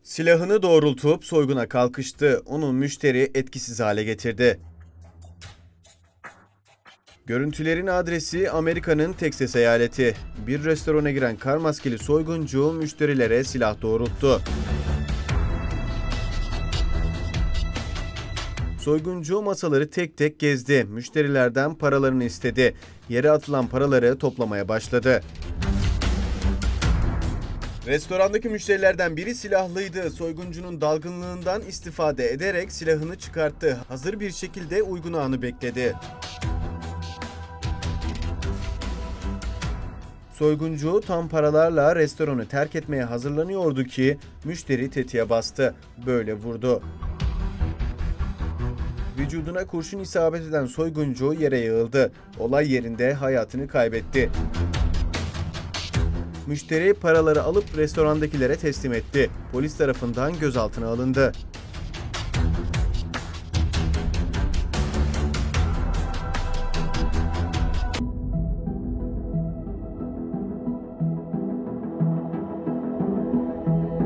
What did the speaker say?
Silahını doğrultup soyguna kalkıştı. Onu müşteri etkisiz hale getirdi. Görüntülerin adresi Amerika'nın Teksas eyaleti. Bir restorana giren kar maskeli soyguncu müşterilere silah doğrulttu. Soyguncu masaları tek tek gezdi. Müşterilerden paralarını istedi. Yere atılan paraları toplamaya başladı. Restorandaki müşterilerden biri silahlıydı. Soyguncunun dalgınlığından istifade ederek silahını çıkarttı. Hazır bir şekilde uygun anı bekledi. Soyguncu tam paralarla restoranı terk etmeye hazırlanıyordu ki müşteri tetiğe bastı. Böyle vurdu. Vücuduna kurşun isabet eden soyguncu yere yığıldı. Olay yerinde hayatını kaybetti. Müşteri paraları alıp restorandakilere teslim etti. Polis tarafından gözaltına alındı.